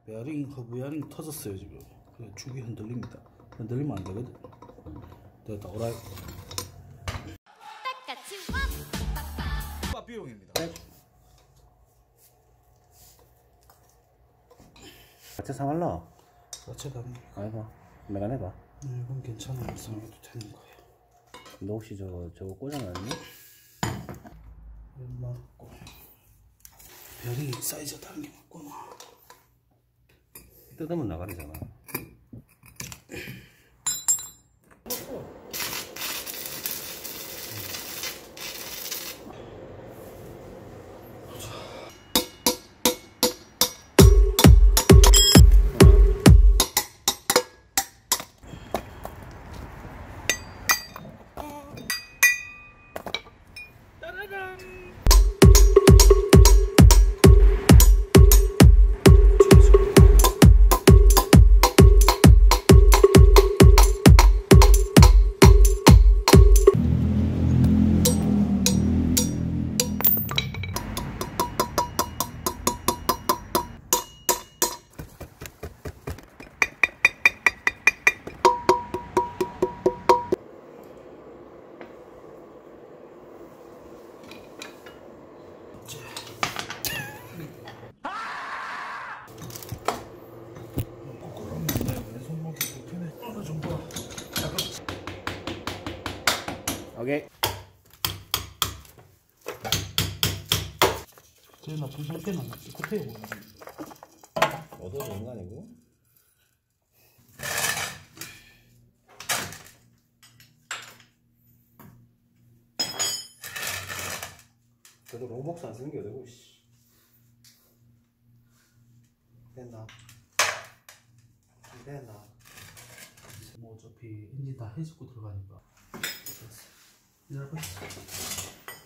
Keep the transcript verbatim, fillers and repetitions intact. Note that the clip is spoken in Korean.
베어링, 허브 베어링 터졌어요 지금. 그래, 축이 흔들립니다. 흔들리면 안 되거든. 됐다, 오라이. 비용입니다. 네. 같이 사말라. 같이 가는 거. 아이고, 내가 내봐. 네, 이건 괜찮아. 말씀해도 되는 거예요. 너 혹시 저거 저거 꽂아놨니? 맞고. 베어링 사이즈가 다른 게 맞구나. 뜯으면 나가리잖아. 오케이. 저희 나 정신 없게 나 스코트에 보는 얻어도 되는 거 아니고? 그래도 롱박스 안 쓰는 게 어디고, 씨. 됐나? 됐나? 뭐 어차피 엔진 다 해집고 들어가니까. 기다려봐.